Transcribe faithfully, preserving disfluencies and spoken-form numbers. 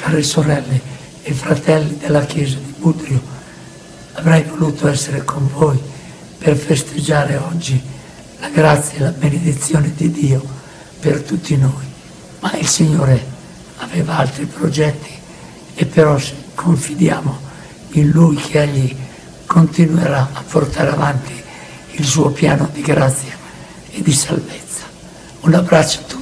Care sorelle e fratelli della Chiesa di Budrio, avrei voluto essere con voi per festeggiare oggi la grazia e la benedizione di Dio per tutti noi, ma il Signore aveva altri progetti e però confidiamo in Lui che Egli continuerà a portare avanti il suo piano di grazia e di salvezza. Un abbraccio a tutti.